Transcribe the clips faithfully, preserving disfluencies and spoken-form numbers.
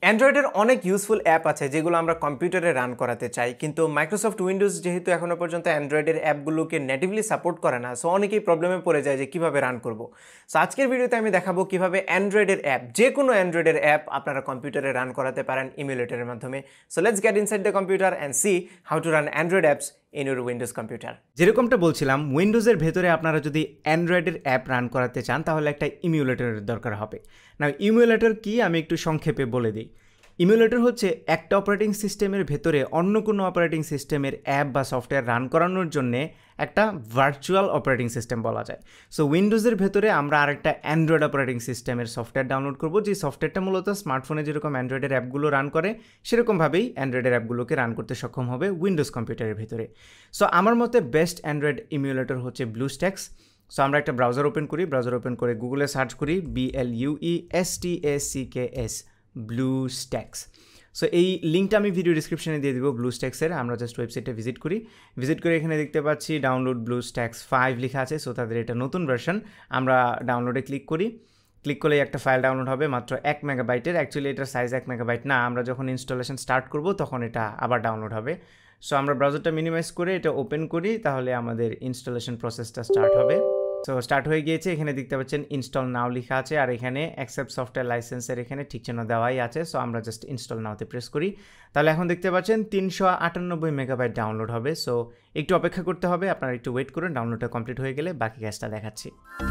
অ্যান্ড্রয়েডের অনেক useful app আছে যেগুলো আমরা কম্পিউটারে রান করাতে চাই, কিন্তু মাইক্রোসফট উইন্ডোজ যেহেতু এখনও পর্যন্ত অ্যান্ড্রয়েডের অ্যাপগুলোকে নেটিভলি সাপোর্ট করে না, সো অনেকেই প্রবলেমে পড়ে যায় যে কীভাবে রান করব। সো আজকের ভিডিওতে আমি দেখাবো কীভাবে অ্যান্ড্রয়েডের অ্যাপ, যে কোনো অ্যান্ড্রয়েডের অ্যাপ আপনারা কম্পিউটারে রান করাতে পারেন ইমুলেটরের মাধ্যমে। So let's get inside the computer and see how to run Android apps in your Windows computer. যেরকমটা বলছিলাম, উইন্ডোজের ভেতরে আপনারা যদি অ্যান্ড্রয়েডের অ্যাপ রান করাতে চান তাহলে একটা ইমুলেটরের দরকার হবে। না, ইমুলেটর কি আমি একটু সংক্ষেপে বলে দিই। ইমুলেটর হচ্ছে একটা অপারেটিং সিস্টেমের ভেতরে অন্য কোনো অপারেটিং সিস্টেমের অ্যাপ বা সফটওয়্যার রান করানোর জন্যে একটা ভার্চুয়াল অপারেটিং সিস্টেম বলা যায়। সো উইন্ডোজের ভেতরে আমরা আরেকটা অ্যান্ড্রয়েড অপারেটিং সিস্টেমের সফটওয়্যার ডাউনলোড করবো, যে সফটওয়্যারটা মূলত স্মার্টফোনে যেরকম অ্যান্ড্রয়েডের অ্যাপগুলো রান করে সেরকমভাবেই অ্যান্ড্রয়েডের অ্যাপগুলোকে রান করতে সক্ষম হবে উইন্ডোজ কম্পিউটারের ভেতরে। সো আমার মতে বেস্ট অ্যান্ড্রয়েড ইমুলেটর হচ্ছে ব্লুস্ট্যাক্স। সো আমরা একটা ব্রাউজার ওপেন করি, ব্রাউজার ওপেন করে গুগলে সার্চ করি B L U E S T A C K S, BlueStacks. So এই লিঙ্কটা আমি ভিডিও ডিসক্রিপশনে দিয়ে দেবো ব্লুস্ট্যাক্সের। আমরা জাস্ট ওয়েবসাইটে ভিজিট করি, ভিজিট করে এখানে দেখতে পাচ্ছি ডাউনলোড ব্লুস্ট্যাক্স ফাইভ লেখা আছে। সো তাদের এটা নতুন ভার্সন। আমরা ডাউনলোডে ক্লিক করি, ক্লিক করলে একটা ফাইল ডাউনলোড হবে মাত্র এক মেগাবাইটের। অ্যাকচুয়ালি এটার সাইজ এক মেগাবাইট না, আমরা যখন ইনস্টলেশন স্টার্ট করব তখন এটা আবার ডাউনলোড হবে। সো আমরা ব্রাউজারটা মিনিমাইজ করে এটা ওপেন করি, তাহলে আমাদের ইনস্টলেশন প্রসেসটা স্টার্ট হবে। সো স্টার্ট হয়ে গিয়েছে, এখানে দেখতে পাচ্ছেন ইনস্টল নাও লেখা আছে, আর এখানে অ্যাকসেপ্ট সফটওয়্যার লাইসেন্সের এখানে ঠিক চিহ্ন দেওয়াই আছে। সো আমরা জাস্ট ইনস্টল নাওতে প্রেস করি, তাহলে এখন দেখতে পাচ্ছেন তিনশো আটানব্বই মেগাবাইট ডাউনলোড হবে। সো একটু অপেক্ষা করতে হবে, আপনারা একটু ওয়েট করুন। ডাউনলোডটা কমপ্লিট হয়ে গেলে বাকি কাজটা দেখাচ্ছি।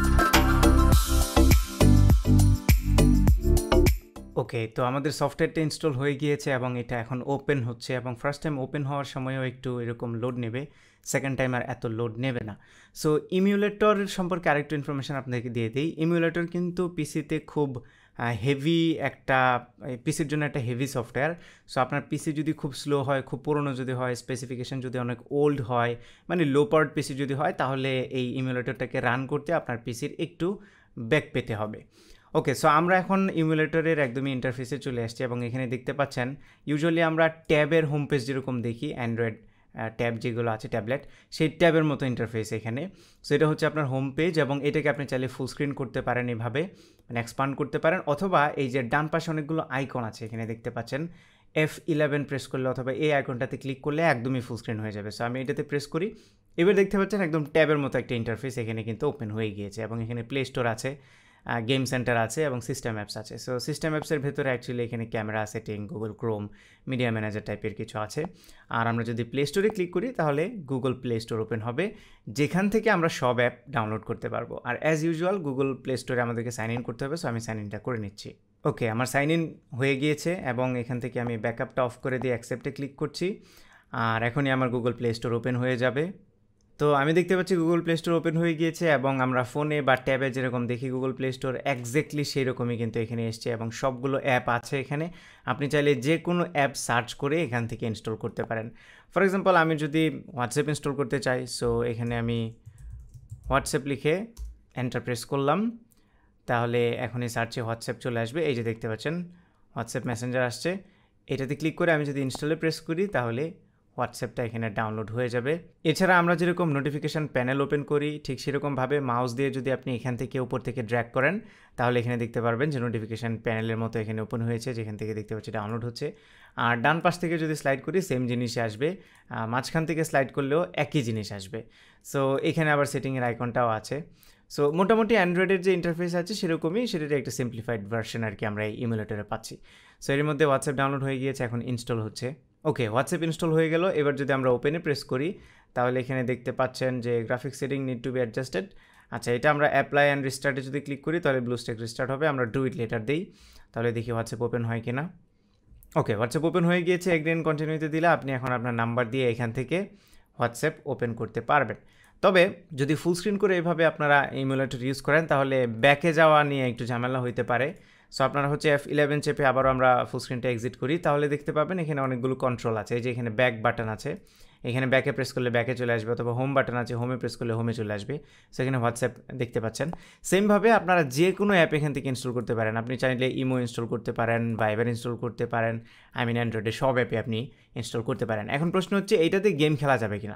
ওকে, তো আমাদের সফটওয়্যারটা ইনস্টল হয়ে গিয়েছে এবং এটা এখন ওপেন হচ্ছে, এবং ফার্স্ট টাইম ওপেন হওয়ার সময়ও একটু এরকম লোড নেবে, সেকেন্ড টাইম আর এত লোড নেবে না। সো ইমুলেটর সম্পর্কে আরেকটু ইনফরমেশান আপনাকে দিয়ে দিই। ইমুলেটর কিন্তু পিসিতে খুব হেভি একটা, পিসির জন্য একটা হেভি সফটওয়্যার। সো আপনার পিসি যদি খুব স্লো হয়, খুব পুরনো যদি হয়, স্পেসিফিকেশান যদি অনেক ওল্ড হয়, মানে লো পাওয়ার্ড পিসি যদি হয়, তাহলে এই ইমুলেটরটাকে রান করতে আপনার পিসির একটু ব্যাক পেতে হবে। ওকে, সো আমরা এখন ইমুলেটরের একদমই ইন্টারফেসে চলে আসছি, এবং এখানে দেখতে পাচ্ছেন ইউজুয়ালি আমরা ট্যাবের হোম পেজ যেরকম দেখি, অ্যান্ড্রয়েড ট্যাব যেগুলো আছে ট্যাবলেট, সেই ট্যাবের মতো ইন্টারফেস এখানে। সো এটা হচ্ছে আপনার হোম পেজ, এবং এটাকে আপনি চাইলে ফুল স্ক্রিন করতে পারেন এভাবে, মানে এক্সপান্ড করতে পারেন, অথবা এই যে ডান পাশে অনেকগুলো আইকন আছে এখানে দেখতে পাচ্ছেন, এফ ইলেভেন প্রেস করলে অথবা এই আইকনটাতে ক্লিক করলে একদমই ফুল স্ক্রিন হয়ে যাবে। সো আমি এটাতে প্রেস করি, এবার দেখতে পাচ্ছেন একদম ট্যাবের মতো একটা ইন্টারফেস এখানে কিন্তু ওপেন হয়ে গিয়েছে, এবং এখানে প্লে স্টোর আছে, গেম সেন্টার আছে, এবং সিস্টেম অ্যাপস আছে। সো সিস্টেম অ্যাপসের ভেতরে অ্যাকচুয়ালি এখানে camera setting, Google Chrome, media manager টাইপের কিছু আছে। আর আমরা যদি প্লে স্টোরে ক্লিক করি তাহলে গুগল প্লে স্টোর ওপেন হবে, যেখান থেকে আমরা সব অ্যাপ ডাউনলোড করতে পারবো। আর অ্যাজ ইউজুয়াল গুগল প্লে স্টোরে আমাদেরকে সাইন ইন করতে হবে। সো আমি সাইন ইনটা করে নিচ্ছি। ওকে, আমার সাইন ইন হয়ে গিয়েছে, এবং এখান থেকে আমি ব্যাকআপটা অফ করে দিয়ে অ্যাকসেপ্টে ক্লিক করছি, আর এখনই আমার গুগল প্লে স্টোর ওপেন হয়ে যাবে। তো আমি দেখতে পাচ্ছি গুগল প্লে স্টোর ওপেন হয়ে গিয়েছে, এবং আমরা ফোনে বা ট্যাবে যেরকম দেখি গুগল প্লে স্টোর একজ্যাক্টলি সেই রকমই কিন্তু এখানে এসছে, এবং সবগুলো অ্যাপ আছে এখানে। আপনি চাইলে যে কোনো অ্যাপ সার্চ করে এখান থেকে ইনস্টল করতে পারেন। ফর এক্সাম্পল আমি যদি হোয়াটসঅ্যাপ ইনস্টল করতে চাই, সো এখানে আমি হোয়াটসঅ্যাপ লিখে এন্টার প্রেস করলাম, তাহলে এখনই সার্চে হোয়াটসঅ্যাপ চলে আসবে। এই যে দেখতে পাচ্ছেন হোয়াটসঅ্যাপ মেসেঞ্জার আসছে, এটাতে ক্লিক করে আমি যদি ইনস্টলে প্রেস করি তাহলে হোয়াটসঅ্যাপটা এখানে ডাউনলোড হয়ে যাবে। এছাড়া আমরা যেরকম নোটিফিকেশান প্যানেল ওপেন করি, ঠিক সেরকমভাবে মাউস দিয়ে যদি আপনি এখান থেকে উপর থেকে ড্র্যাগ করেন তাহলে এখানে দেখতে পারবেন যে নোটিফিকেশান প্যানেলের মতো এখানে ওপেন হয়েছে, যেখান থেকে দেখতে পাচ্ছি ডাউনলোড হচ্ছে। আর ডান পাশ থেকে যদি স্লাইড করি সেম জিনিসই আসবে, মাঝখান থেকে স্লাইড করলেও একই জিনিস আসবে। সো এখানে আবার সেটিংয়ের আইকনটাও আছে। সো মোটামুটি অ্যান্ড্রয়েডের যে ইন্টারফেস আছে সেরকমই, সেটার একটা সিম্পলিফাইড ভার্সন আর কি আমরা এই ইমুলেটরে পাচ্ছি। সো এর মধ্যে হোয়াটসঅ্যাপ ডাউনলোড হয়ে গিয়েছে, এখন ইনস্টল হচ্ছে। ওকে, হোয়াটসঅ্যাপ ইনস্টল হয়ে গেল। এবার যদি আমরা ওপেনে প্রেস করি তাহলে এখানে দেখতে পাচ্ছেন যে graphics setting need to be adjusted. আচ্ছা, এটা আমরা অ্যাপ্লাই অ্যান্ড রিস্টার্টে যদি ক্লিক করি তাহলে ব্লুস্ট্যাক রিস্টার্ট হবে। আমরা ডু ইট লেটার দিই, তাহলে দেখি হোয়াটসঅ্যাপ ওপেন হয় কিনা। ওকে, হোয়াটসঅ্যাপ ওপেন হয়ে গিয়েছে। এগ্রি এন্ড কন্টিনিউতে দিলে আপনি এখন আপনার নাম্বার দিয়ে এখান থেকে হোয়াটসঅ্যাপ ওপেন করতে পারবেন। তবে যদি ফুল স্ক্রিন করে এভাবে আপনারা ইমুলেটর ইউজ করেন তাহলে ব্যাকে যাওয়া নিয়ে একটু ঝামেলা হইতে পারে। সো আপনারা হচ্ছে এফ ইলেভেন চেপে আবারও আমরা ফুল স্ক্রিনটা এক্সিট করি, তাহলে দেখতে পাবেন এখানে অনেকগুলো কন্ট্রোল আছে। এই যে এখানে ব্যাক বাটন আছে, এখানে ব্যাকে প্রেস করলে ব্যাকে চলে আসবে, অথবা হোম বাটন আছে, হোমে প্রেস করলে হোমে চলে আসবে। সো এখানে হোয়াটসঅ্যাপ দেখতে পাচ্ছেন। সেমভাবে আপনারা যে কোনো অ্যাপ এখান থেকে ইনস্টল করতে পারেন। আপনি চাইলে ইমো ইনস্টল করতে পারেন, ভাইবার ইনস্টল করতে পারেন, আই মিন অ্যান্ড্রয়েডের সব অ্যাপে আপনি ইনস্টল করতে পারেন। এখন প্রশ্ন হচ্ছে এইটাতে গেম খেলা যাবে কিনা।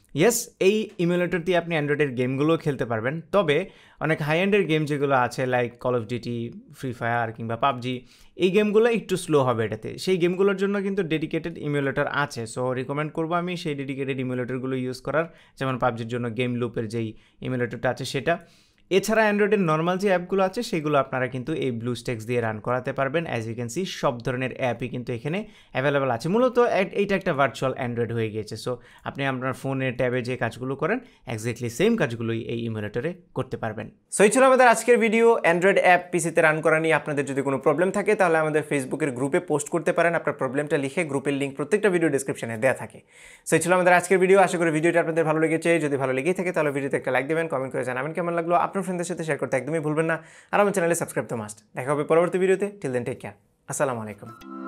ইয়েস, এই ইমুলেটর দিয়ে আপনি অ্যান্ড্রয়েডের গেমগুলোও খেলতে পারবেন, তবে অনেক হাই এন্ডের গেম যেগুলো আছে like Call of Duty, Free Fire কিংবা পাবজি, এই গেমগুলো একটু স্লো হবে এটাতে। সেই গেমগুলোর জন্য কিন্তু ডেডিকেটেড ইমুলেটর আছে, সো রিকমেন্ড করবো আমি সেই ডেডিকেটেড ইমুলেটরগুলো ইউজ করার, যেমন পাবজির জন্য গেম লুপের যেই ইমুলেটরটা আছে সেটা। এছাড়া অ্যান্ড্রয়েডের নর্মাল যে অ্যাপগুলো আছে সেগুলো আপনারা কিন্তু এই ব্লুস্টেক্স দিয়ে রান করাতে পারবেন। অ্যাজ ইউ ক্যান সি সব ধরনের অ্যাপই কিন্তু এখানে অ্যাভেলেবেল আছে। মূলত এইটা একটা ভার্চুয়াল অ্যান্ড্রয়েড হয়ে গিয়েছে, সো আপনি আপনার ফোনে ট্যাবে যে কাজগুলো করেন এক্স্যাক্টলি সেম কাজগুলোই এই ইমুলেটরে করতে পারবেন। সো এই ছিল আমাদের আজকের ভিডিও অ্যান্ড্রয়েড অ্যাপ পিসিতে রান করা নিয়ে। আপনাদের যদি কোনো প্রবলেম থাকে তাহলে আমাদের ফেসবুকের গ্রুপে পোস্ট করতে পারেন আপনার প্রবলেমটা লিখে, গ্রুপের লিঙ্ক প্রত্যেকটা ভিডিও ডিসক্রিপশনে দেওয়া থাকে। সো এই ছিল আমাদের আজকের ভিডিও। আশা করি ভিডিওটা আপনাদের ভালো লেগেছে। যদি ভালো লেগেই থাকে তাহলে ভিডিওতে একটা লাইক দেবেন, কমেন্ট করে জানাবেন কেমন লাগলো, আপনার ফ্রেন্ডদের সাথে শেয়ার করতে একদমই ভুলবেন না, আর আমার চ্যানেলে সাবস্ক্রাইব তো মাস্ট। দেখা হবে পরবর্তী ভিডিওতে। টিল দেন টেক কেয়ার, আসসালামু আলাইকুম।